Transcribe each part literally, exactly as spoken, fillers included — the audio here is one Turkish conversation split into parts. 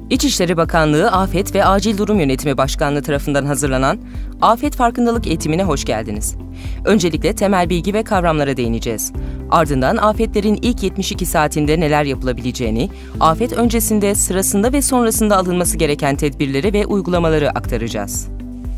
İçişleri Bakanlığı Afet ve Acil Durum Yönetimi Başkanlığı tarafından hazırlanan Afet Farkındalık Eğitimine hoş geldiniz. Öncelikle temel bilgi ve kavramlara değineceğiz. Ardından afetlerin ilk yetmiş iki saatinde neler yapılabileceğini, afet öncesinde, sırasında ve sonrasında alınması gereken tedbirleri ve uygulamaları aktaracağız.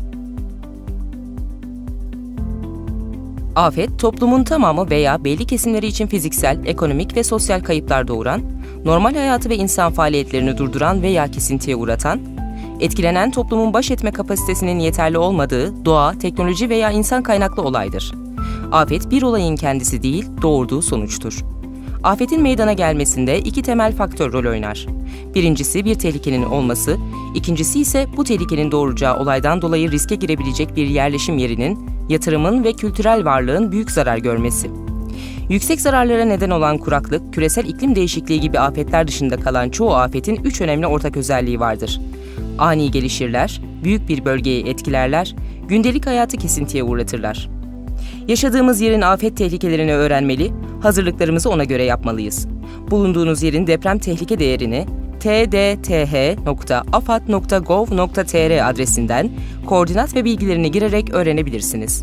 Afet, toplumun tamamı veya belli kesimleri için fiziksel, ekonomik ve sosyal kayıplar doğuran, normal hayatı ve insan faaliyetlerini durduran veya kesintiye uğratan, etkilenen toplumun baş etme kapasitesinin yeterli olmadığı doğa, teknoloji veya insan kaynaklı olaydır. Afet bir olayın kendisi değil, doğurduğu sonuçtur. Afetin meydana gelmesinde iki temel faktör rol oynar. Birincisi bir tehlikenin olması, ikincisi ise bu tehlikenin doğuracağı olaydan dolayı riske girebilecek bir yerleşim yerinin, yatırımın ve kültürel varlığın büyük zarar görmesi. Yüksek zararlara neden olan kuraklık, küresel iklim değişikliği gibi afetler dışında kalan çoğu afetin üç önemli ortak özelliği vardır. Ani gelişirler, büyük bir bölgeyi etkilerler, gündelik hayatı kesintiye uğratırlar. Yaşadığımız yerin afet tehlikelerini öğrenmeli, hazırlıklarımızı ona göre yapmalıyız. Bulunduğunuz yerin deprem tehlike değerini t d t h nokta afad nokta gov nokta t r adresinden koordinat ve bilgilerini girerek öğrenebilirsiniz.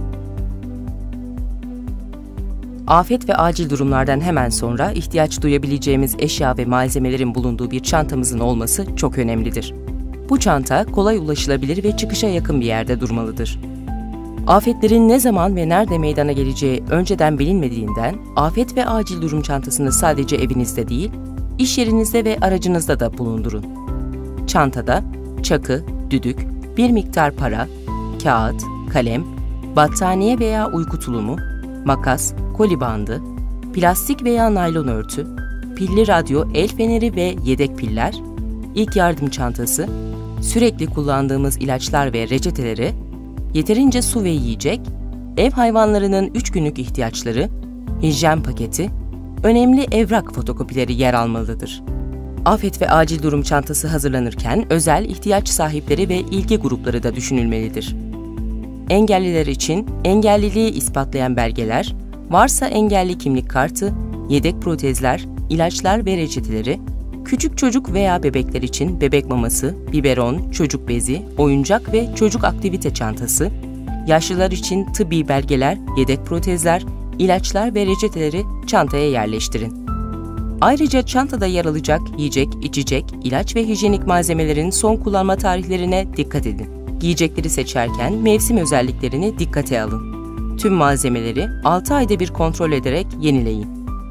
Afet ve acil durumlardan hemen sonra ihtiyaç duyabileceğimiz eşya ve malzemelerin bulunduğu bir çantamızın olması çok önemlidir. Bu çanta kolay ulaşılabilir ve çıkışa yakın bir yerde durmalıdır. Afetlerin ne zaman ve nerede meydana geleceği önceden bilinmediğinden, afet ve acil durum çantasını sadece evinizde değil, iş yerinizde ve aracınızda da bulundurun. Çantada çakı, düdük, bir miktar para, kağıt, kalem, battaniye veya uyku tulumu, makas, koli bandı, plastik veya naylon örtü, pilli radyo, el feneri ve yedek piller, ilk yardım çantası, sürekli kullandığımız ilaçlar ve reçeteleri, yeterince su ve yiyecek, ev hayvanlarının üç günlük ihtiyaçları, hijyen paketi, önemli evrak fotokopileri yer almalıdır. Afet ve acil durum çantası hazırlanırken özel ihtiyaç sahipleri ve ilgi grupları da düşünülmelidir. Engelliler için engelliliği ispatlayan belgeler, varsa engelli kimlik kartı, yedek protezler, ilaçlar ve reçeteleri, küçük çocuk veya bebekler için bebek maması, biberon, çocuk bezi, oyuncak ve çocuk aktivite çantası, yaşlılar için tıbbi belgeler, yedek protezler, ilaçlar ve reçeteleri çantaya yerleştirin. Ayrıca çantada yer alacak yiyecek, içecek, ilaç ve hijyenik malzemelerin son kullanma tarihlerine dikkat edin. Giyecekleri seçerken mevsim özelliklerini dikkate alın. Tüm malzemeleri altı ayda bir kontrol ederek yenileyin.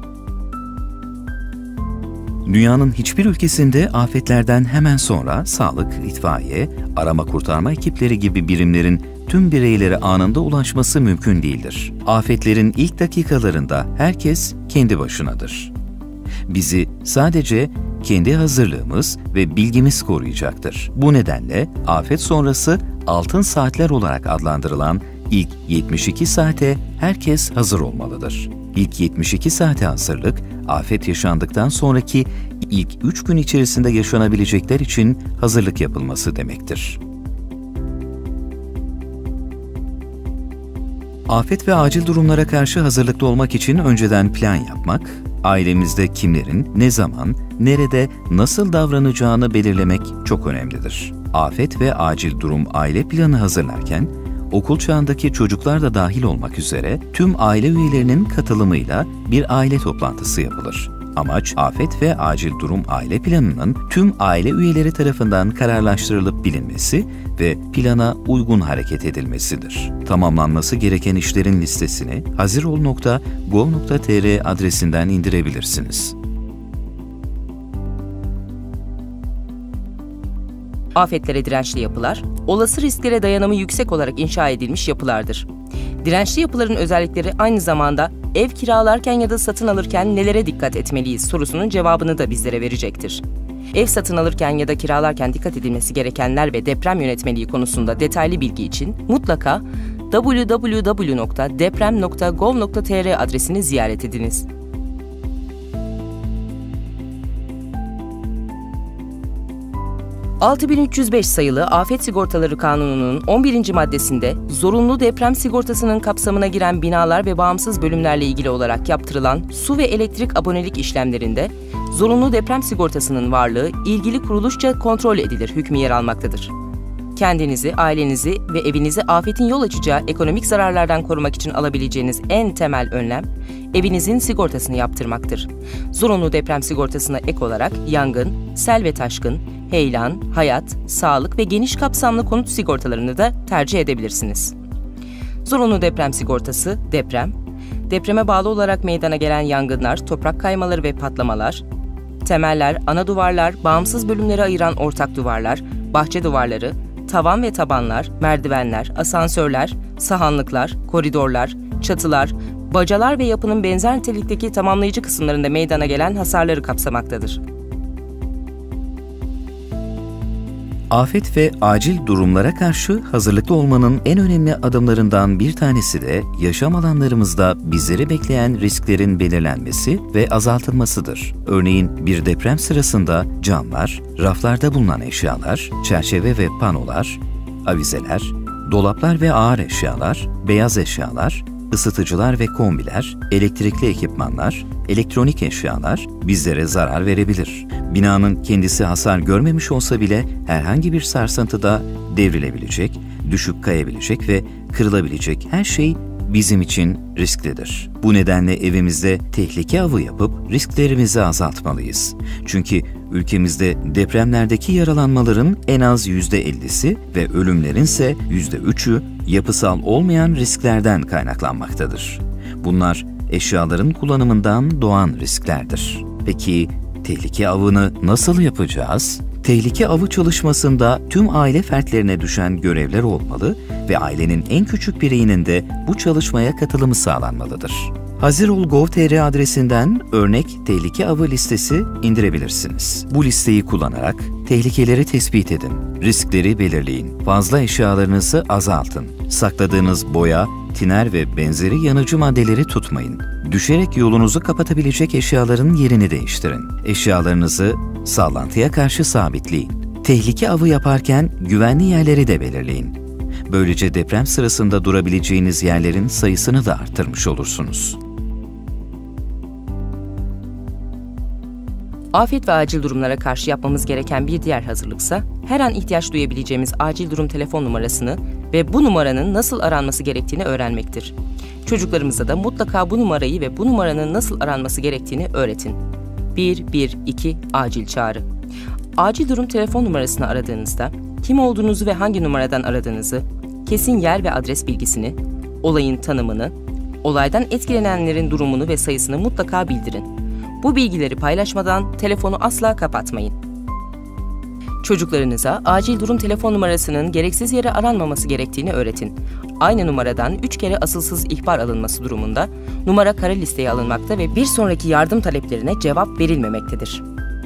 Dünyanın hiçbir ülkesinde afetlerden hemen sonra sağlık, itfaiye, arama kurtarma ekipleri gibi birimlerin tüm bireylere anında ulaşması mümkün değildir. Afetlerin ilk dakikalarında herkes kendi başınadır. Bizi sadece kendi hazırlığımız ve bilgimiz koruyacaktır. Bu nedenle afet sonrası altın saatler olarak adlandırılan ilk yetmiş iki saate herkes hazır olmalıdır. İlk yetmiş iki saate hazırlık, afet yaşandıktan sonraki ilk üç gün içerisinde yaşanabilecekler için hazırlık yapılması demektir. Afet ve acil durumlara karşı hazırlıklı olmak için önceden plan yapmak, ailemizde kimlerin, ne zaman, nerede, nasıl davranacağını belirlemek çok önemlidir. Afet ve acil durum aile planı hazırlarken, okul çağındaki çocuklar da dahil olmak üzere tüm aile üyelerinin katılımıyla bir aile toplantısı yapılır. Amaç, afet ve acil durum aile planının tüm aile üyeleri tarafından kararlaştırılıp bilinmesi ve plana uygun hareket edilmesidir. Tamamlanması gereken işlerin listesini hazirol nokta gov nokta t r adresinden indirebilirsiniz. Afetlere dirençli yapılar, olası risklere dayanımı yüksek olarak inşa edilmiş yapılardır. Dirençli yapıların özellikleri aynı zamanda ev kiralarken ya da satın alırken nelere dikkat etmeliyiz sorusunun cevabını da bizlere verecektir. Ev satın alırken ya da kiralarken dikkat edilmesi gerekenler ve deprem yönetmeliği konusunda detaylı bilgi için mutlaka w w w nokta deprem nokta gov nokta t r adresini ziyaret ediniz. altı bin üç yüz beş sayılı Afet Sigortaları Kanunu'nun on birinci maddesinde zorunlu deprem sigortasının kapsamına giren binalar ve bağımsız bölümlerle ilgili olarak yaptırılan su ve elektrik abonelik işlemlerinde zorunlu deprem sigortasının varlığı ilgili kuruluşça kontrol edilir hükmü yer almaktadır. Kendinizi, ailenizi ve evinizi afetin yol açacağı ekonomik zararlardan korumak için alabileceğiniz en temel önlem, evinizin sigortasını yaptırmaktır. Zorunlu deprem sigortasına ek olarak yangın, sel ve taşkın, heyelan, hayat, sağlık ve geniş kapsamlı konut sigortalarını da tercih edebilirsiniz. Zorunlu deprem sigortası, deprem, depreme bağlı olarak meydana gelen yangınlar, toprak kaymaları ve patlamalar, temeller, ana duvarlar, bağımsız bölümleri ayıran ortak duvarlar, bahçe duvarları, tavan ve tabanlar, merdivenler, asansörler, sahanlıklar, koridorlar, çatılar, bacalar ve yapının benzer nitelikteki tamamlayıcı kısımlarında meydana gelen hasarları kapsamaktadır. Afet ve acil durumlara karşı hazırlıklı olmanın en önemli adımlarından bir tanesi de yaşam alanlarımızda bizleri bekleyen risklerin belirlenmesi ve azaltılmasıdır. Örneğin bir deprem sırasında camlar, raflarda bulunan eşyalar, çerçeve ve panolar, avizeler, dolaplar ve ağır eşyalar, beyaz eşyalar, ısıtıcılar ve kombiler, elektrikli ekipmanlar, elektronik eşyalar bizlere zarar verebilir. Binanın kendisi hasar görmemiş olsa bile herhangi bir sarsıntıda devrilebilecek, düşüp kayabilecek ve kırılabilecek her şey bizim için risklidir. Bu nedenle evimizde tehlike avı yapıp risklerimizi azaltmalıyız. Çünkü ülkemizde depremlerdeki yaralanmaların en az yüzde ellisi ve ölümlerin ise yüzde üçü yapısal olmayan risklerden kaynaklanmaktadır. Bunlar eşyaların kullanımından doğan risklerdir. Peki tehlike avını nasıl yapacağız? Tehlike avı çalışmasında tüm aile fertlerine düşen görevler olmalı ve ailenin en küçük bireyinin de bu çalışmaya katılımı sağlanmalıdır. hazirol nokta gov nokta tr adresinden örnek tehlike avı listesi indirebilirsiniz. Bu listeyi kullanarak tehlikeleri tespit edin, riskleri belirleyin, fazla eşyalarınızı azaltın, sakladığınız boya, tiner ve benzeri yanıcı maddeleri tutmayın. Düşerek yolunuzu kapatabilecek eşyaların yerini değiştirin. Eşyalarınızı sallantıya karşı sabitleyin. Tehlike avı yaparken güvenli yerleri de belirleyin. Böylece deprem sırasında durabileceğiniz yerlerin sayısını da arttırmış olursunuz. Afet ve acil durumlara karşı yapmamız gereken bir diğer hazırlıksa, her an ihtiyaç duyabileceğimiz acil durum telefon numarasını ve bu numaranın nasıl aranması gerektiğini öğrenmektir. Çocuklarımıza da mutlaka bu numarayı ve bu numaranın nasıl aranması gerektiğini öğretin. bir bir iki acil çağrı. Acil durum telefon numarasını aradığınızda, kim olduğunuzu ve hangi numaradan aradığınızı, kesin yer ve adres bilgisini, olayın tanımını, olaydan etkilenenlerin durumunu ve sayısını mutlaka bildirin. Bu bilgileri paylaşmadan telefonu asla kapatmayın. Çocuklarınıza acil durum telefon numarasının gereksiz yere aranmaması gerektiğini öğretin. Aynı numaradan üç kere asılsız ihbar alınması durumunda numara kara listeye alınmakta ve bir sonraki yardım taleplerine cevap verilmemektedir.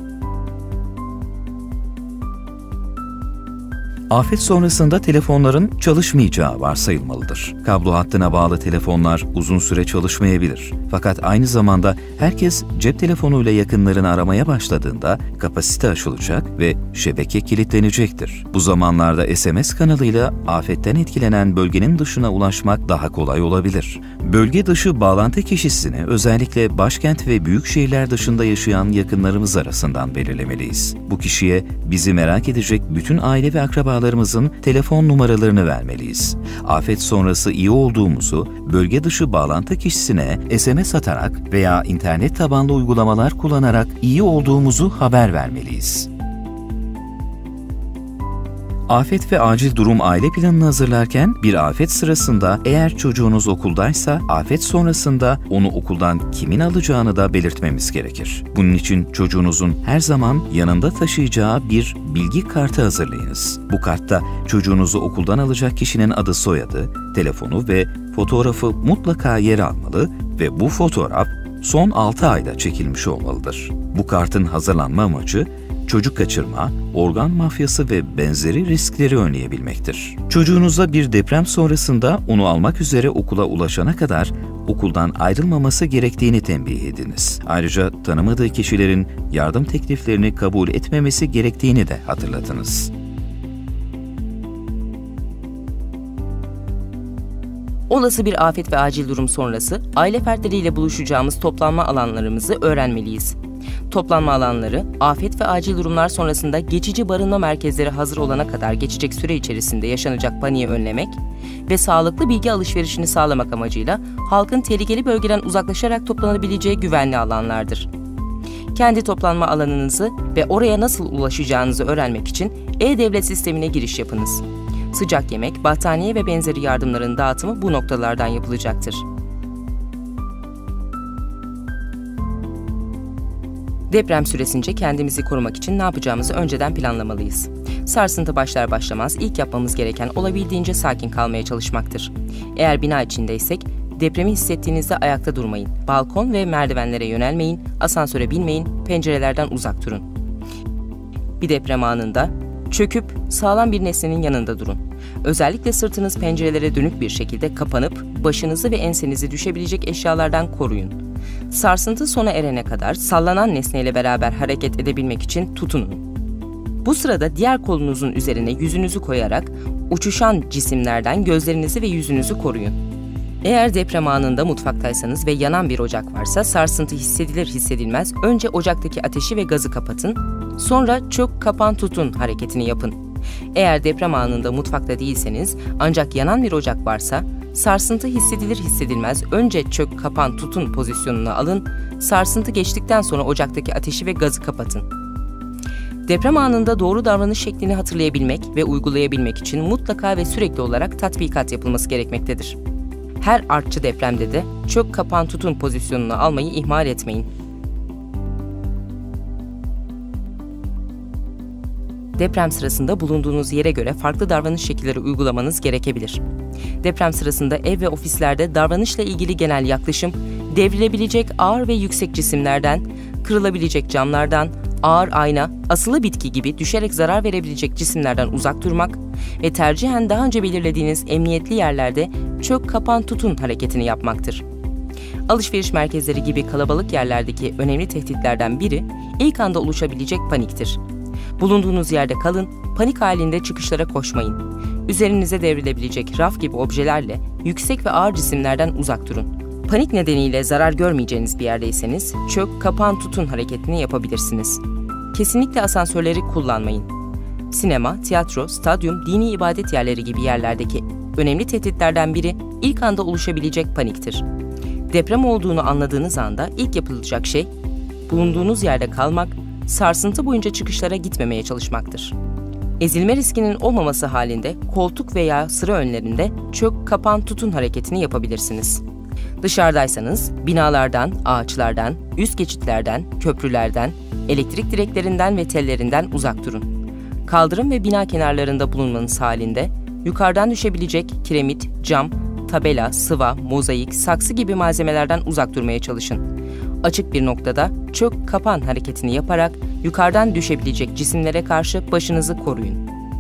Afet sonrasında telefonların çalışmayacağı varsayılmalıdır. Kablo hattına bağlı telefonlar uzun süre çalışmayabilir. Fakat aynı zamanda herkes cep telefonuyla yakınlarını aramaya başladığında kapasite aşılacak ve şebeke kilitlenecektir. Bu zamanlarda S M S kanalıyla afetten etkilenen bölgenin dışına ulaşmak daha kolay olabilir. Bölge dışı bağlantı kişisini özellikle başkent ve büyük şehirler dışında yaşayan yakınlarımız arasından belirlemeliyiz. Bu kişiye bizi merak edecek bütün aile ve akrabalarımızın telefon numaralarını vermeliyiz. Afet sonrası iyi olduğumuzu bölge dışı bağlantı kişisine S M S atarak veya internet tabanlı uygulamalar kullanarak iyi olduğumuzu haber vermeliyiz. Afet ve acil durum aile planını hazırlarken bir afet sırasında eğer çocuğunuz okuldaysa afet sonrasında onu okuldan kimin alacağını da belirtmemiz gerekir. Bunun için çocuğunuzun her zaman yanında taşıyacağı bir bilgi kartı hazırlayınız. Bu kartta çocuğunuzu okuldan alacak kişinin adı, soyadı, telefonu ve fotoğrafı mutlaka yer almalı ve bu fotoğraf son altı ayda çekilmiş olmalıdır. Bu kartın hazırlanma amacı çocuk kaçırma, organ mafyası ve benzeri riskleri önleyebilmektir. Çocuğunuza bir deprem sonrasında onu almak üzere okula ulaşana kadar okuldan ayrılmaması gerektiğini tembih ediniz. Ayrıca tanımadığı kişilerin yardım tekliflerini kabul etmemesi gerektiğini de hatırlatınız. Olası bir afet ve acil durum sonrası aile fertleriyle buluşacağımız toplanma alanlarımızı öğrenmeliyiz. Toplanma alanları, afet ve acil durumlar sonrasında geçici barınma merkezleri hazır olana kadar geçecek süre içerisinde yaşanacak paniği önlemek ve sağlıklı bilgi alışverişini sağlamak amacıyla halkın tehlikeli bölgeden uzaklaşarak toplanabileceği güvenli alanlardır. Kendi toplanma alanınızı ve oraya nasıl ulaşacağınızı öğrenmek için e-Devlet sistemine giriş yapınız. Sıcak yemek, battaniye ve benzeri yardımların dağıtımı bu noktalardan yapılacaktır. Deprem süresince kendimizi korumak için ne yapacağımızı önceden planlamalıyız. Sarsıntı başlar başlamaz ilk yapmamız gereken olabildiğince sakin kalmaya çalışmaktır. Eğer bina içindeysek, depremi hissettiğinizde ayakta durmayın, balkon ve merdivenlere yönelmeyin, asansöre binmeyin, pencerelerden uzak durun. Bir deprem anında çöküp sağlam bir nesnenin yanında durun. Özellikle sırtınız pencerelere dönük bir şekilde kapanıp başınızı ve ensenizi düşebilecek eşyalardan koruyun. Sarsıntı sona erene kadar sallanan nesneyle beraber hareket edebilmek için tutunun. Bu sırada diğer kolunuzun üzerine yüzünüzü koyarak uçuşan cisimlerden gözlerinizi ve yüzünüzü koruyun. Eğer deprem anında mutfaktaysanız ve yanan bir ocak varsa sarsıntı hissedilir hissedilmez önce ocaktaki ateşi ve gazı kapatın, sonra çök kapan tutun hareketini yapın. Eğer deprem anında mutfakta değilseniz ancak yanan bir ocak varsa sarsıntı hissedilir hissedilmez önce çök kapan tutun pozisyonuna alın, sarsıntı geçtikten sonra ocaktaki ateşi ve gazı kapatın. Deprem anında doğru davranış şeklini hatırlayabilmek ve uygulayabilmek için mutlaka ve sürekli olarak tatbikat yapılması gerekmektedir. Her artçı depremde de çök kapan tutun pozisyonunu almayı ihmal etmeyin. Deprem sırasında bulunduğunuz yere göre farklı davranış şekilleri uygulamanız gerekebilir. Deprem sırasında ev ve ofislerde davranışla ilgili genel yaklaşım, devrilebilecek ağır ve yüksek cisimlerden, kırılabilecek camlardan, ağır ayna, asılı bitki gibi düşerek zarar verebilecek cisimlerden uzak durmak ve tercihen daha önce belirlediğiniz emniyetli yerlerde çök kapan tutun hareketini yapmaktır. Alışveriş merkezleri gibi kalabalık yerlerdeki önemli tehditlerden biri ilk anda oluşabilecek paniktir. Bulunduğunuz yerde kalın, panik halinde çıkışlara koşmayın. Üzerinize devrilebilecek raf gibi objelerle yüksek ve ağır cisimlerden uzak durun. Panik nedeniyle zarar görmeyeceğiniz bir yerdeyseniz çök kapan tutun hareketini yapabilirsiniz. Kesinlikle asansörleri kullanmayın. Sinema, tiyatro, stadyum, dini ibadet yerleri gibi yerlerdeki önemli tehditlerden biri ilk anda oluşabilecek paniktir. Deprem olduğunu anladığınız anda ilk yapılacak şey bulunduğunuz yerde kalmak, sarsıntı boyunca çıkışlara gitmemeye çalışmaktır. Ezilme riskinin olmaması halinde koltuk veya sıra önlerinde çök kapan tutun hareketini yapabilirsiniz. Dışarıdaysanız binalardan, ağaçlardan, üst geçitlerden, köprülerden, elektrik direklerinden ve tellerinden uzak durun. Kaldırım ve bina kenarlarında bulunmanız halinde yukarıdan düşebilecek kiremit, cam, tabela, sıva, mozaik, saksı gibi malzemelerden uzak durmaya çalışın. Açık bir noktada çök kapan hareketini yaparak yukarıdan düşebilecek cisimlere karşı başınızı koruyun.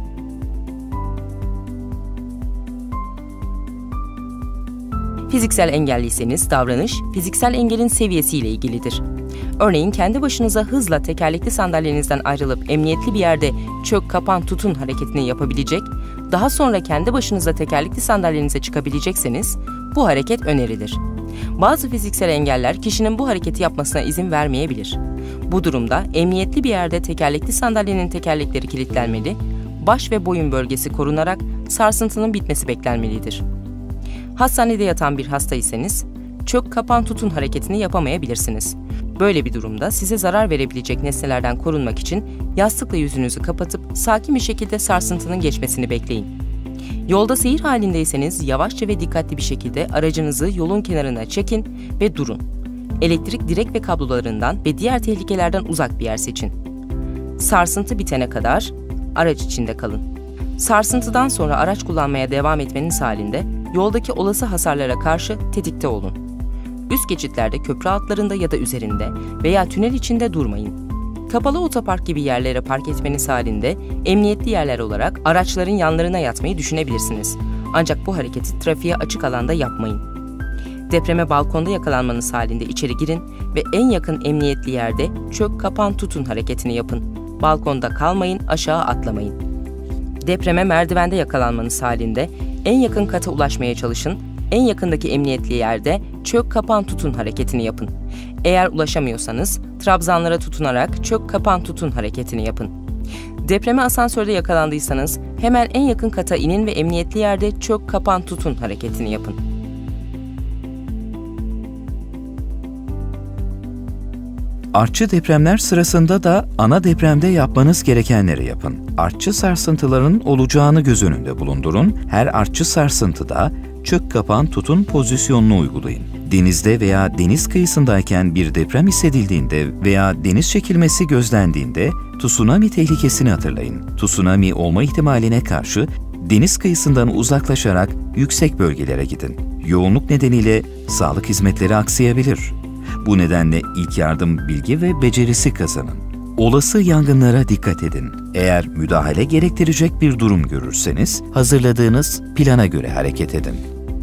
Fiziksel engelliyseniz davranış, fiziksel engelin seviyesiyle ilgilidir. Örneğin kendi başınıza hızla tekerlekli sandalyenizden ayrılıp emniyetli bir yerde çök kapan tutun hareketini yapabilecek, daha sonra kendi başınıza tekerlekli sandalyenize çıkabilecekseniz bu hareket önerilir. Bazı fiziksel engeller kişinin bu hareketi yapmasına izin vermeyebilir. Bu durumda emniyetli bir yerde tekerlekli sandalyenin tekerlekleri kilitlenmeli, baş ve boyun bölgesi korunarak sarsıntının bitmesi beklenmelidir. Hastanede yatan bir hastaysanız çök kapan tutun hareketini yapamayabilirsiniz. Böyle bir durumda size zarar verebilecek nesnelerden korunmak için yastıkla yüzünüzü kapatıp sakin bir şekilde sarsıntının geçmesini bekleyin. Yolda seyir halindeyseniz yavaşça ve dikkatli bir şekilde aracınızı yolun kenarına çekin ve durun. Elektrik direk ve kablolarından ve diğer tehlikelerden uzak bir yer seçin. Sarsıntı bitene kadar araç içinde kalın. Sarsıntıdan sonra araç kullanmaya devam etmeniz halinde yoldaki olası hasarlara karşı tetikte olun. Üst geçitlerde, köprü altlarında ya da üzerinde veya tünel içinde durmayın. Kapalı otopark gibi yerlere park etmeniz halinde emniyetli yerler olarak araçların yanlarına yatmayı düşünebilirsiniz. Ancak bu hareketi trafiğe açık alanda yapmayın. Depreme balkonda yakalanmanız halinde içeri girin ve en yakın emniyetli yerde çök kapan tutun hareketini yapın. Balkonda kalmayın, aşağı atlamayın. Depreme merdivende yakalanmanız halinde en yakın kata ulaşmaya çalışın. En yakındaki emniyetli yerde çök kapan tutun hareketini yapın. Eğer ulaşamıyorsanız trabzanlara tutunarak çök kapan tutun hareketini yapın. Depreme asansörde yakalandıysanız hemen en yakın kata inin ve emniyetli yerde çök kapan tutun hareketini yapın. Artçı depremler sırasında da ana depremde yapmanız gerekenleri yapın. Artçı sarsıntıların olacağını göz önünde bulundurun. Her artçı sarsıntıda çök kapan tutun pozisyonunu uygulayın. Denizde veya deniz kıyısındayken bir deprem hissedildiğinde veya deniz çekilmesi gözlendiğinde tsunami tehlikesini hatırlayın. Tsunami olma ihtimaline karşı deniz kıyısından uzaklaşarak yüksek bölgelere gidin. Yoğunluk nedeniyle sağlık hizmetleri aksayabilir. Bu nedenle ilk yardım bilgi ve becerisi kazanın. Olası yangınlara dikkat edin. Eğer müdahale gerektirecek bir durum görürseniz hazırladığınız plana göre hareket edin.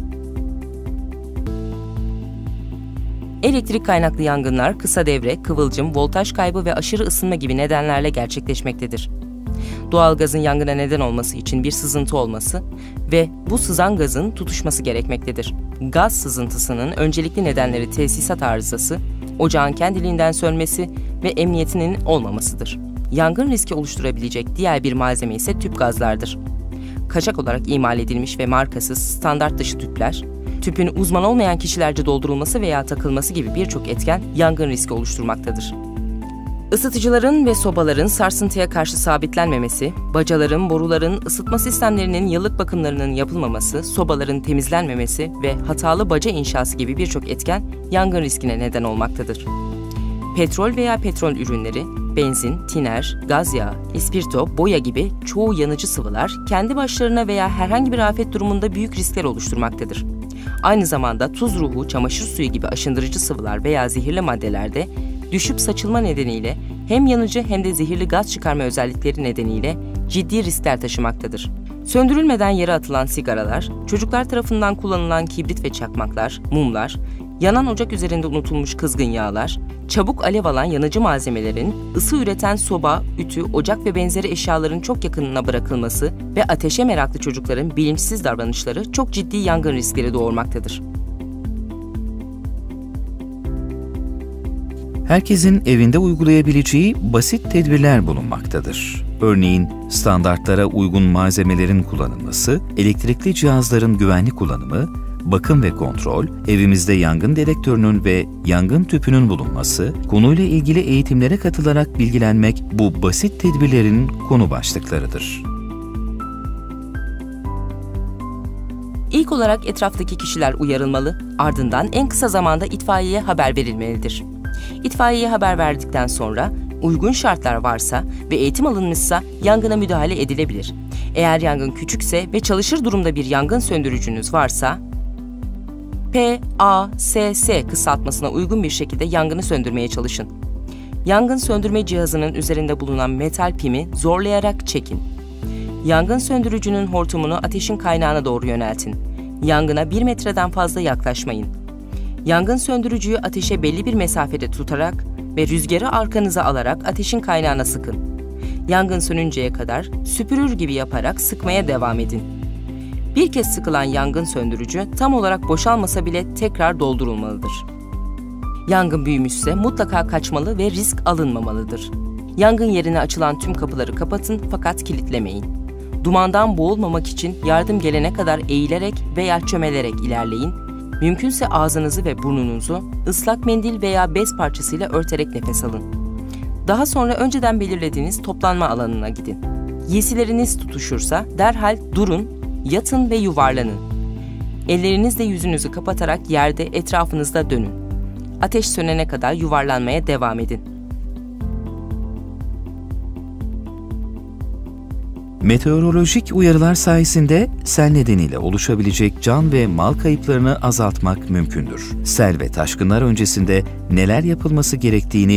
Elektrik kaynaklı yangınlar kısa devre, kıvılcım, voltaj kaybı ve aşırı ısınma gibi nedenlerle gerçekleşmektedir. Doğalgazın yangına neden olması için bir sızıntı olması ve bu sızan gazın tutuşması gerekmektedir. Gaz sızıntısının öncelikli nedenleri tesisat arızası, ocağın kendiliğinden sönmesi ve emniyetinin olmamasıdır. Yangın riski oluşturabilecek diğer bir malzeme ise tüp gazlardır. Kaçak olarak imal edilmiş ve markasız, standart dışı tüpler, tüpün uzman olmayan kişilerce doldurulması veya takılması gibi birçok etken yangın riski oluşturmaktadır. Isıtıcıların ve sobaların sarsıntıya karşı sabitlenmemesi, bacaların, boruların, ısıtma sistemlerinin yıllık bakımlarının yapılmaması, sobaların temizlenmemesi ve hatalı baca inşası gibi birçok etken yangın riskine neden olmaktadır. Petrol veya petrol ürünleri, benzin, tiner, gaz yağı, ispirto, boya gibi çoğu yanıcı sıvılar kendi başlarına veya herhangi bir afet durumunda büyük riskler oluşturmaktadır. Aynı zamanda tuz ruhu, çamaşır suyu gibi aşındırıcı sıvılar veya zehirli maddelerde düşüp saçılma nedeniyle hem yanıcı hem de zehirli gaz çıkarma özellikleri nedeniyle ciddi riskler taşımaktadır. Söndürülmeden yere atılan sigaralar, çocuklar tarafından kullanılan kibrit ve çakmaklar, mumlar, yanan ocak üzerinde unutulmuş kızgın yağlar, çabuk alev alan yanıcı malzemelerin, ısı üreten soba, ütü, ocak ve benzeri eşyaların çok yakınına bırakılması ve ateşe meraklı çocukların bilinçsiz davranışları çok ciddi yangın riskleri doğurmaktadır. Herkesin evinde uygulayabileceği basit tedbirler bulunmaktadır. Örneğin standartlara uygun malzemelerin kullanılması, elektrikli cihazların güvenli kullanımı, bakım ve kontrol, evimizde yangın dedektörünün ve yangın tüpünün bulunması, konuyla ilgili eğitimlere katılarak bilgilenmek bu basit tedbirlerin konu başlıklarıdır. İlk olarak etraftaki kişiler uyarılmalı, ardından en kısa zamanda itfaiyeye haber verilmelidir. İtfaiyeye haber verdikten sonra uygun şartlar varsa ve eğitim alınmışsa yangına müdahale edilebilir. Eğer yangın küçükse ve çalışır durumda bir yangın söndürücünüz varsa P A S S kısaltmasına uygun bir şekilde yangını söndürmeye çalışın. Yangın söndürme cihazının üzerinde bulunan metal pimi zorlayarak çekin. Yangın söndürücünün hortumunu ateşin kaynağına doğru yöneltin. Yangına bir metreden fazla yaklaşmayın. Yangın söndürücüyü ateşe belli bir mesafede tutarak ve rüzgarı arkanıza alarak ateşin kaynağına sıkın. Yangın sönünceye kadar süpürür gibi yaparak sıkmaya devam edin. Bir kez sıkılan yangın söndürücü tam olarak boşalmasa bile tekrar doldurulmalıdır. Yangın büyümüşse mutlaka kaçmalı ve risk alınmamalıdır. Yangın yerine açılan tüm kapıları kapatın fakat kilitlemeyin. Dumandan boğulmamak için yardım gelene kadar eğilerek veya çömelerek ilerleyin. Mümkünse ağzınızı ve burnunuzu ıslak mendil veya bez parçasıyla örterek nefes alın. Daha sonra önceden belirlediğiniz toplanma alanına gidin. Giysileriniz tutuşursa derhal durun, yatın ve yuvarlanın. Ellerinizle yüzünüzü kapatarak yerde etrafınızda dönün. Ateş sönene kadar yuvarlanmaya devam edin. Meteorolojik uyarılar sayesinde sel nedeniyle oluşabilecek can ve mal kayıplarını azaltmak mümkündür. Sel ve taşkınlar öncesinde neler yapılması gerektiğini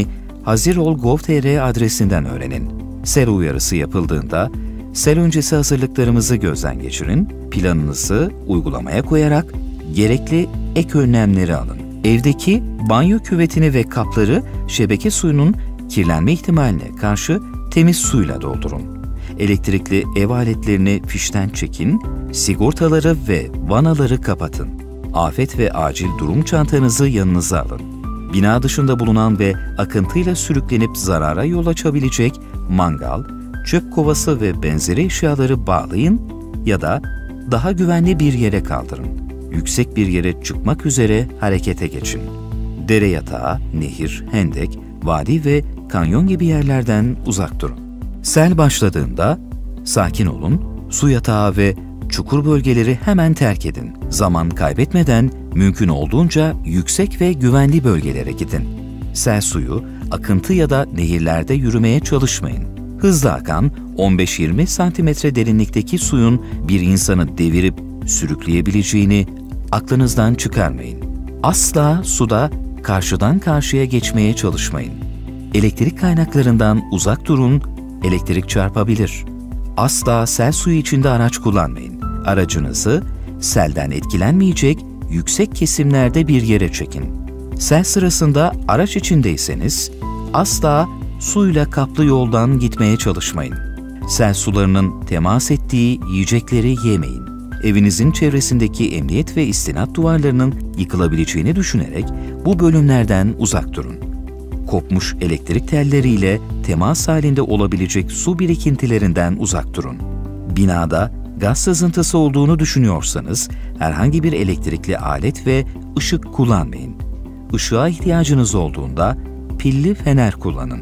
hazirol nokta gov nokta tr adresinden öğrenin. Sel uyarısı yapıldığında, sel öncesi hazırlıklarımızı gözden geçirin, planınızı uygulamaya koyarak gerekli ek önlemleri alın. Evdeki banyo küvetini ve kapları şebeke suyunun kirlenme ihtimaline karşı temiz suyla doldurun. Elektrikli ev aletlerini fişten çekin, sigortaları ve vanaları kapatın. Afet ve acil durum çantanızı yanınıza alın. Bina dışında bulunan ve akıntıyla sürüklenip zarara yol açabilecek mangal, çöp kovası ve benzeri eşyaları bağlayın ya da daha güvenli bir yere kaldırın. Yüksek bir yere çıkmak üzere harekete geçin. Dere yatağı, nehir, hendek, vadi ve kanyon gibi yerlerden uzak durun. Sel başladığında sakin olun, su yatağı ve çukur bölgeleri hemen terk edin. Zaman kaybetmeden mümkün olduğunca yüksek ve güvenli bölgelere gidin. Sel suyu, akıntı ya da nehirlerde yürümeye çalışmayın. Hızlı akan on beş yirmi santimetre derinlikteki suyun bir insanı devirip sürükleyebileceğini aklınızdan çıkarmayın. Asla suda karşıdan karşıya geçmeye çalışmayın. Elektrik kaynaklarından uzak durun, elektrik çarpabilir. Asla sel suyu içinde araç kullanmayın. Aracınızı selden etkilenmeyecek yüksek kesimlerde bir yere çekin. Sel sırasında araç içindeyseniz asla suyla kaplı yoldan gitmeye çalışmayın. Sel sularının temas ettiği yiyecekleri yemeyin. Evinizin çevresindeki emniyet ve istinat duvarlarının yıkılabileceğini düşünerek bu bölümlerden uzak durun. Kopmuş elektrik telleriyle temas halinde olabilecek su birikintilerinden uzak durun. Binada gaz sızıntısı olduğunu düşünüyorsanız herhangi bir elektrikli alet ve ışık kullanmayın. Işığa ihtiyacınız olduğunda pilli fener kullanın.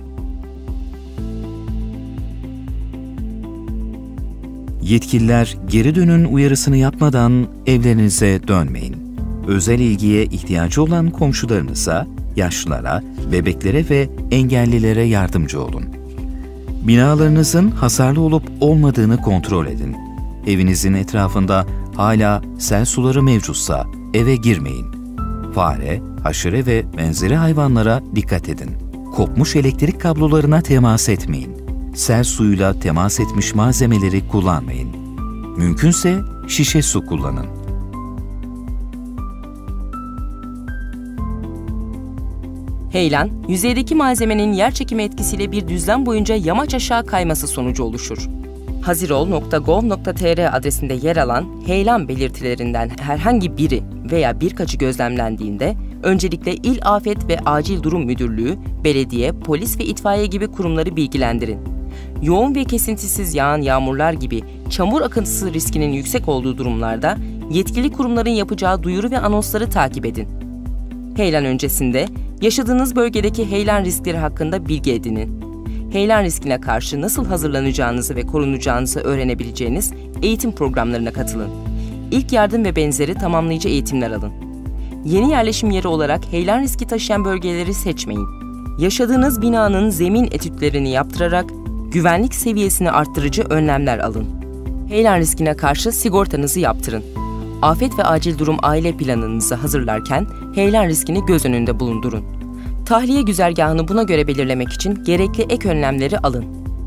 Yetkililer geri dönün uyarısını yapmadan evlerinize dönmeyin. Özel ilgiye ihtiyacı olan komşularınıza, yaşlılara, bebeklere ve engellilere yardımcı olun. Binalarınızın hasarlı olup olmadığını kontrol edin. Evinizin etrafında hala sel suları mevcutsa eve girmeyin. Fare, haşere ve benzeri hayvanlara dikkat edin. Kopmuş elektrik kablolarına temas etmeyin. Sel suyuyla temas etmiş malzemeleri kullanmayın. Mümkünse şişe su kullanın. Heyelan, yüzeydeki malzemenin yerçekimi etkisiyle bir düzlem boyunca yamaç aşağı kayması sonucu oluşur. hazirol nokta gov nokta tr adresinde yer alan heyelan belirtilerinden herhangi biri veya birkaçı gözlemlendiğinde öncelikle İl Afet ve Acil Durum Müdürlüğü, belediye, polis ve itfaiye gibi kurumları bilgilendirin. Yoğun ve kesintisiz yağan yağmurlar gibi çamur akıntısı riskinin yüksek olduğu durumlarda yetkili kurumların yapacağı duyuru ve anonsları takip edin. Heyelan öncesinde yaşadığınız bölgedeki heyelan riskleri hakkında bilgi edinin. Heyelan riskine karşı nasıl hazırlanacağınızı ve korunacağınızı öğrenebileceğiniz eğitim programlarına katılın. İlk yardım ve benzeri tamamlayıcı eğitimler alın. Yeni yerleşim yeri olarak heyelan riski taşıyan bölgeleri seçmeyin. Yaşadığınız binanın zemin etütlerini yaptırarak güvenlik seviyesini arttırıcı önlemler alın. Heyelan riskine karşı sigortanızı yaptırın. Afet ve acil durum aile planınızı hazırlarken heyelan riskini göz önünde bulundurun. Tahliye güzergahını buna göre belirlemek için gerekli ek önlemleri alın.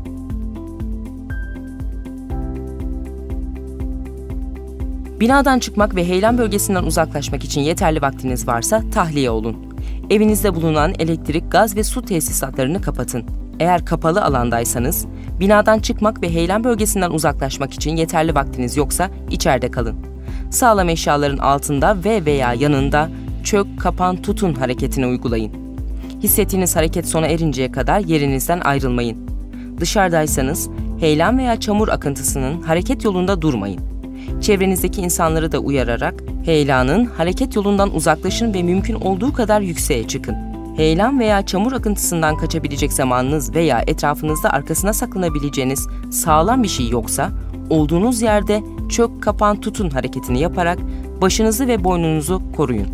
Binadan çıkmak ve heyelan bölgesinden uzaklaşmak için yeterli vaktiniz varsa tahliye olun. Evinizde bulunan elektrik, gaz ve su tesisatlarını kapatın. Eğer kapalı alandaysanız, binadan çıkmak ve heyelan bölgesinden uzaklaşmak için yeterli vaktiniz yoksa içeride kalın. Sağlam eşyaların altında ve veya yanında çök, kapan, tutun hareketini uygulayın. Hissettiğiniz hareket sona erinceye kadar yerinizden ayrılmayın. Dışarıdaysanız heyelan veya çamur akıntısının hareket yolunda durmayın. Çevrenizdeki insanları da uyararak heyelanın hareket yolundan uzaklaşın ve mümkün olduğu kadar yükseğe çıkın. Heyelan veya çamur akıntısından kaçabilecek zamanınız veya etrafınızda arkasına saklanabileceğiniz sağlam bir şey yoksa, olduğunuz yerde çök, kapan, tutun hareketini yaparak başınızı ve boynunuzu koruyun.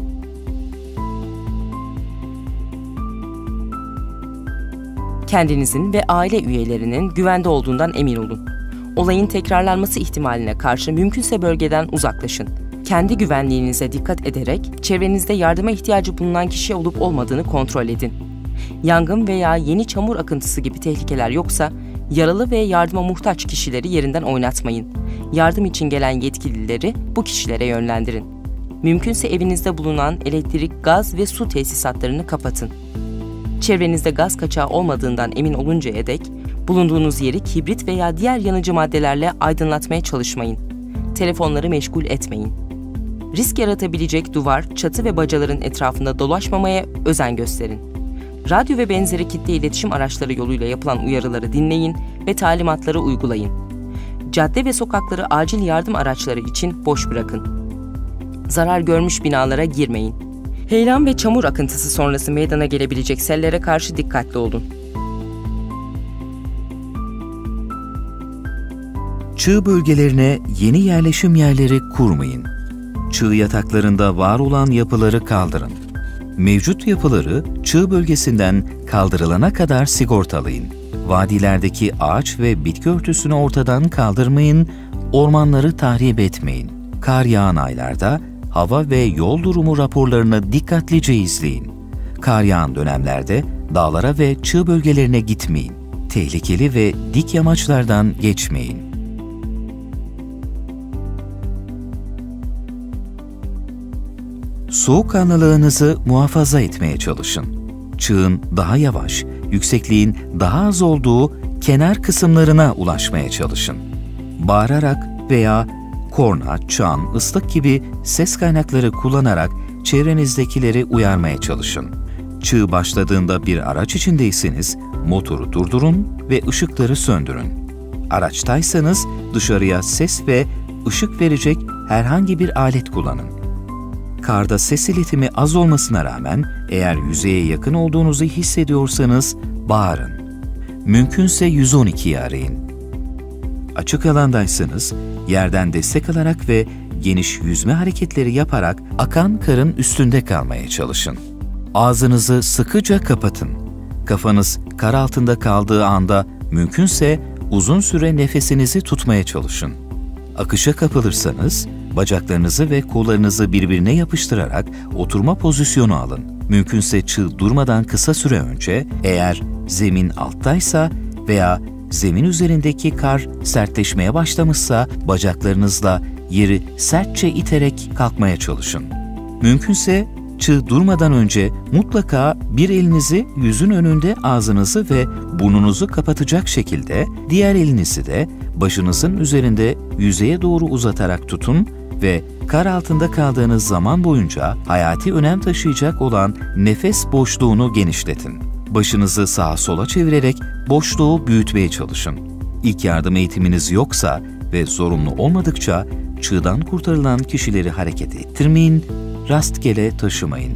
Kendinizin ve aile üyelerinin güvende olduğundan emin olun. Olayın tekrarlanması ihtimaline karşı mümkünse bölgeden uzaklaşın. Kendi güvenliğinize dikkat ederek çevrenizde yardıma ihtiyacı bulunan kişi olup olmadığını kontrol edin. Yangın veya yeni çamur akıntısı gibi tehlikeler yoksa, yaralı ve yardıma muhtaç kişileri yerinden oynatmayın. Yardım için gelen yetkilileri bu kişilere yönlendirin. Mümkünse evinizde bulunan elektrik, gaz ve su tesisatlarını kapatın. Çevrenizde gaz kaçağı olmadığından emin oluncaya dek, bulunduğunuz yeri kibrit veya diğer yanıcı maddelerle aydınlatmaya çalışmayın. Telefonları meşgul etmeyin. Risk yaratabilecek duvar, çatı ve bacaların etrafında dolaşmamaya özen gösterin. Radyo ve benzeri kitle iletişim araçları yoluyla yapılan uyarıları dinleyin ve talimatları uygulayın. Cadde ve sokakları acil yardım araçları için boş bırakın. Zarar görmüş binalara girmeyin. Heyelan ve çamur akıntısı sonrası meydana gelebilecek sellere karşı dikkatli olun. Çığ bölgelerine yeni yerleşim yerleri kurmayın. Çığ yataklarında var olan yapıları kaldırın. Mevcut yapıları çığ bölgesinden kaldırılana kadar sigortalayın. Vadilerdeki ağaç ve bitki örtüsünü ortadan kaldırmayın, ormanları tahrip etmeyin. Kar yağan aylarda hava ve yol durumu raporlarını dikkatlice izleyin. Kar yağan dönemlerde dağlara ve çığ bölgelerine gitmeyin. Tehlikeli ve dik yamaçlardan geçmeyin. Soğukkanlılığınızı muhafaza etmeye çalışın. Çığın daha yavaş, yüksekliğin daha az olduğu kenar kısımlarına ulaşmaya çalışın. Bağırarak veya korna, çan, ıslık gibi ses kaynakları kullanarak çevrenizdekileri uyarmaya çalışın. Çığ başladığında bir araç içindeyseniz motoru durdurun ve ışıkları söndürün. Araçtaysanız dışarıya ses ve ışık verecek herhangi bir alet kullanın. Karda ses iletimi az olmasına rağmen eğer yüzeye yakın olduğunuzu hissediyorsanız bağırın. Mümkünse yüz on ikiyi arayın. Açık alandaysanız yerden destek alarak ve geniş yüzme hareketleri yaparak akan karın üstünde kalmaya çalışın. Ağzınızı sıkıca kapatın. Kafanız kar altında kaldığı anda mümkünse uzun süre nefesinizi tutmaya çalışın. Akışa kapılırsanız bacaklarınızı ve kollarınızı birbirine yapıştırarak oturma pozisyonu alın. Mümkünse çığ durmadan kısa süre önce, eğer zemin alttaysa veya zemin üzerindeki kar sertleşmeye başlamışsa bacaklarınızla yeri sertçe iterek kalkmaya çalışın. Mümkünse çığ durmadan önce mutlaka bir elinizi yüzün önünde ağzınızı ve burnunuzu kapatacak şekilde, diğer elinizi de başınızın üzerinde yüzeye doğru uzatarak tutun ve kar altında kaldığınız zaman boyunca hayati önem taşıyacak olan nefes boşluğunu genişletin. Başınızı sağa sola çevirerek boşluğu büyütmeye çalışın. İlk yardım eğitiminiz yoksa ve zorunlu olmadıkça çığdan kurtarılan kişileri hareket ettirmeyin, rastgele taşımayın.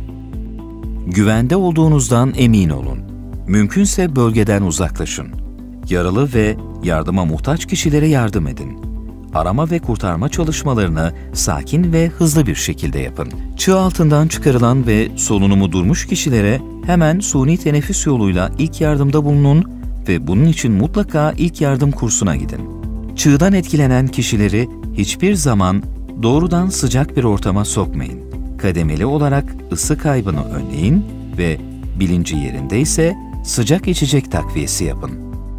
Güvende olduğunuzdan emin olun. Mümkünse bölgeden uzaklaşın. Yaralı ve yardıma muhtaç kişilere yardım edin. Arama ve kurtarma çalışmalarını sakin ve hızlı bir şekilde yapın. Çığ altından çıkarılan ve solunumu durmuş kişilere hemen suni teneffüs yoluyla ilk yardımda bulunun ve bunun için mutlaka ilk yardım kursuna gidin. Çığdan etkilenen kişileri hiçbir zaman doğrudan sıcak bir ortama sokmayın. Kademeli olarak ısı kaybını önleyin ve bilinci yerindeyse sıcak içecek takviyesi yapın.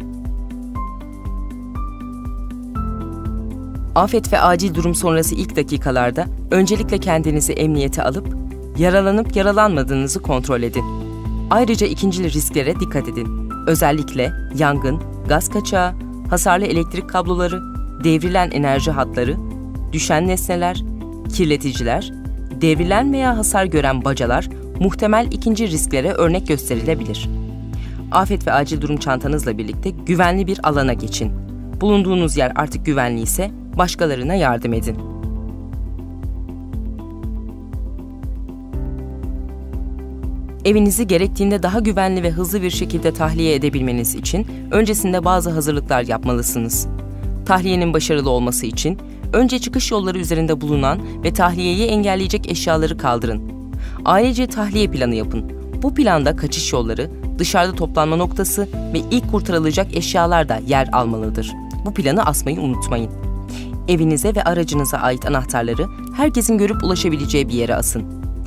Afet ve acil durum sonrası ilk dakikalarda öncelikle kendinizi emniyete alıp yaralanıp yaralanmadığınızı kontrol edin. Ayrıca ikincil risklere dikkat edin. Özellikle yangın, gaz kaçağı, hasarlı elektrik kabloları, devrilen enerji hatları, düşen nesneler, kirleticiler, devrilen veya hasar gören bacalar muhtemel ikinci risklere örnek gösterilebilir. Afet ve acil durum çantanızla birlikte güvenli bir alana geçin. Bulunduğunuz yer artık güvenli ise başkalarına yardım edin. Evinizi gerektiğinde daha güvenli ve hızlı bir şekilde tahliye edebilmeniz için öncesinde bazı hazırlıklar yapmalısınız. Tahliyenin başarılı olması için önce çıkış yolları üzerinde bulunan ve tahliyeyi engelleyecek eşyaları kaldırın. Ayrıca tahliye planı yapın. Bu planda kaçış yolları, dışarıda toplanma noktası ve ilk kurtarılacak eşyalar da yer almalıdır. Bu planı asmayı unutmayın. Evinize ve aracınıza ait anahtarları herkesin görüp ulaşabileceği bir yere asın.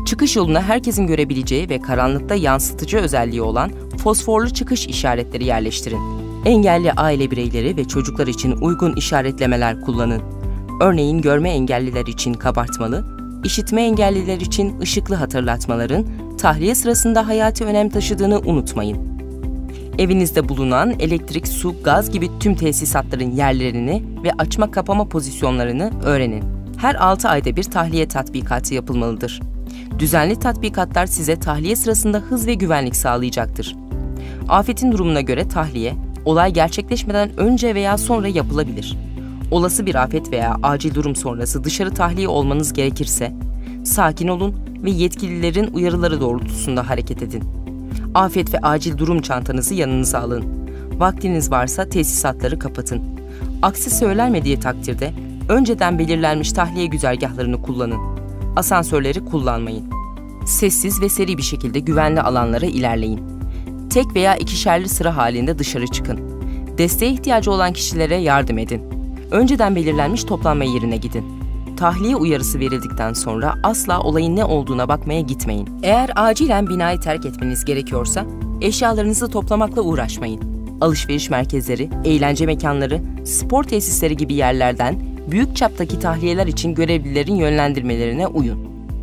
Çıkış yoluna herkesin görebileceği ve karanlıkta yansıtıcı özelliği olan fosforlu çıkış işaretleri yerleştirin. Engelli aile bireyleri ve çocuklar için uygun işaretlemeler kullanın. Örneğin görme engelliler için kabartmalı, işitme engelliler için ışıklı hatırlatmaların tahliye sırasında hayati önem taşıdığını unutmayın. Evinizde bulunan elektrik, su, gaz gibi tüm tesisatların yerlerini ve açma kapama pozisyonlarını öğrenin. Her altı ayda bir tahliye tatbikatı yapılmalıdır. Düzenli tatbikatlar size tahliye sırasında hız ve güvenlik sağlayacaktır. Afetin durumuna göre tahliye, olay gerçekleşmeden önce veya sonra yapılabilir. Olası bir afet veya acil durum sonrası dışarı tahliye olmanız gerekirse, sakin olun ve yetkililerin uyarıları doğrultusunda hareket edin. Afet ve acil durum çantanızı yanınıza alın. Vaktiniz varsa tesisatları kapatın. Aksi söylenmediği takdirde, önceden belirlenmiş tahliye güzergahlarını kullanın. Asansörleri kullanmayın. Sessiz ve seri bir şekilde güvenli alanlara ilerleyin. Tek veya ikişerli sıra halinde dışarı çıkın. Desteğe ihtiyacı olan kişilere yardım edin. Önceden belirlenmiş toplanma yerine gidin. Tahliye uyarısı verildikten sonra asla olayın ne olduğuna bakmaya gitmeyin. Eğer acilen binayı terk etmeniz gerekiyorsa, eşyalarınızı toplamakla uğraşmayın. Alışveriş merkezleri, eğlence mekanları, spor tesisleri gibi yerlerden büyük çaptaki tahliyeler için görevlilerin yönlendirmelerine uyun.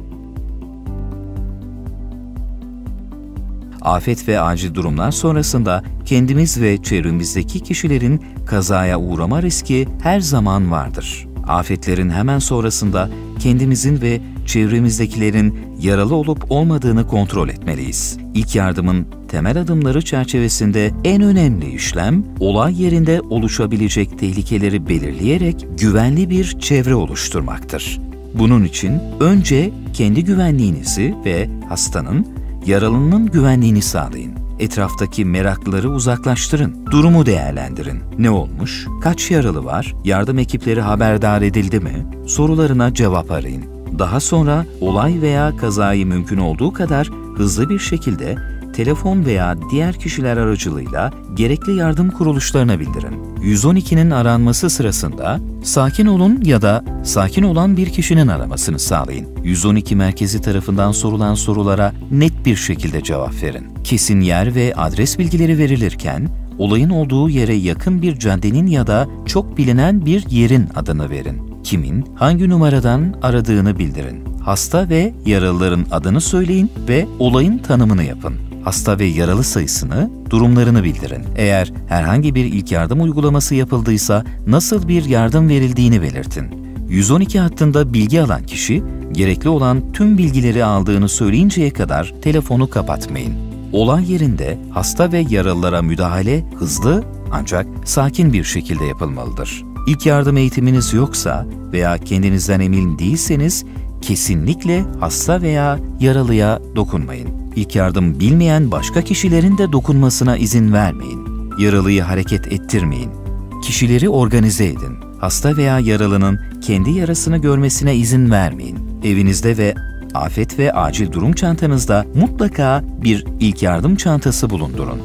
Afet ve acil durumlar sonrasında kendimiz ve çevremizdeki kişilerin kazaya uğrama riski her zaman vardır. Afetlerin hemen sonrasında kendimizin ve çevremizdekilerin yaralı olup olmadığını kontrol etmeliyiz. İlk yardımın temel adımları çerçevesinde en önemli işlem, olay yerinde oluşabilecek tehlikeleri belirleyerek güvenli bir çevre oluşturmaktır. Bunun için önce kendi güvenliğinizi ve hastanın, yaralının güvenliğini sağlayın. Etraftaki meraklıları uzaklaştırın. Durumu değerlendirin. Ne olmuş? Kaç yaralı var? Yardım ekipleri haberdar edildi mi? Sorularına cevap arayın. Daha sonra olay veya kazayı mümkün olduğu kadar hızlı bir şekilde telefon veya diğer kişiler aracılığıyla gerekli yardım kuruluşlarına bildirin. yüz on ikinin aranması sırasında sakin olun ya da sakin olan bir kişinin aramasını sağlayın. yüz on iki merkezi tarafından sorulan sorulara net bir şekilde cevap verin. Kesin yer ve adres bilgileri verilirken, olayın olduğu yere yakın bir caddenin ya da çok bilinen bir yerin adını verin. Kimin, hangi numaradan aradığını bildirin. Hasta ve yaralıların adını söyleyin ve olayın tanımını yapın. Hasta ve yaralı sayısını, durumlarını bildirin. Eğer herhangi bir ilk yardım uygulaması yapıldıysa nasıl bir yardım verildiğini belirtin. yüz on iki hattında bilgi alan kişi, gerekli olan tüm bilgileri aldığını söyleyinceye kadar telefonu kapatmayın. Olay yerinde hasta ve yaralılara müdahale hızlı ancak sakin bir şekilde yapılmalıdır. İlk yardım eğitiminiz yoksa veya kendinizden emin değilseniz, kesinlikle hasta veya yaralıya dokunmayın. İlk yardım bilmeyen başka kişilerin de dokunmasına izin vermeyin. Yaralıyı hareket ettirmeyin. Kişileri organize edin. Hasta veya yaralının kendi yarasını görmesine izin vermeyin. Evinizde ve afet ve acil durum çantanızda mutlaka bir ilk yardım çantası bulundurun.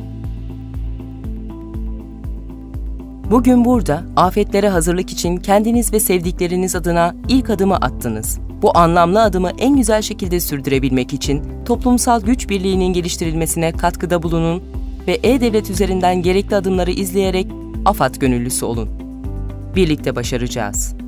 Bugün burada afetlere hazırlık için kendiniz ve sevdikleriniz adına ilk adımı attınız. Bu anlamlı adımı en güzel şekilde sürdürebilmek için toplumsal güç birliğinin geliştirilmesine katkıda bulunun ve E-Devlet üzerinden gerekli adımları izleyerek AFAD gönüllüsü olun. Birlikte başaracağız.